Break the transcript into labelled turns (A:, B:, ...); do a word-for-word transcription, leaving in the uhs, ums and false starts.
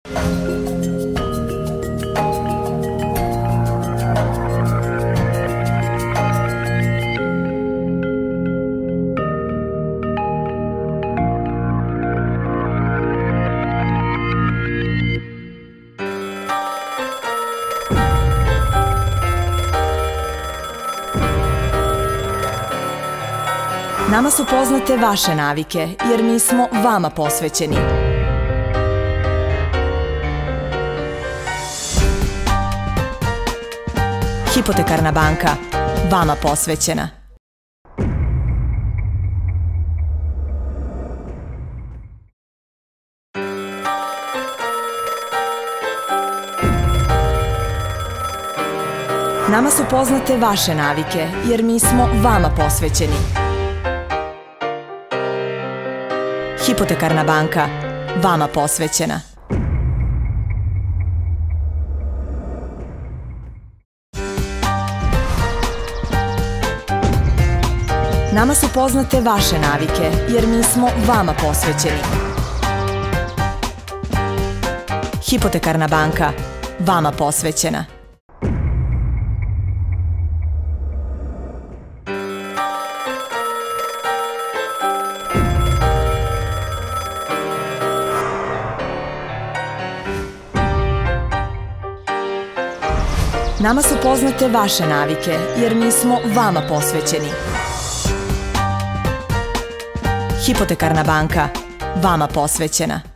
A: Nama su poznate vaše navike, jer mi smo vama posvećeni. Hipotekarna banka, vama posvećena. Nama su poznate vaše navike, jer mi smo vama posvećeni. Hipotekarna banka, vama posvećena. Nama su poznate vaše navike, jer mi smo vama posvećeni. Hipotekarna banka, vama posvećena. Nama su poznate vaše navike, jer mi smo vama posvećeni. Hipotekarna banka, vama posvećena.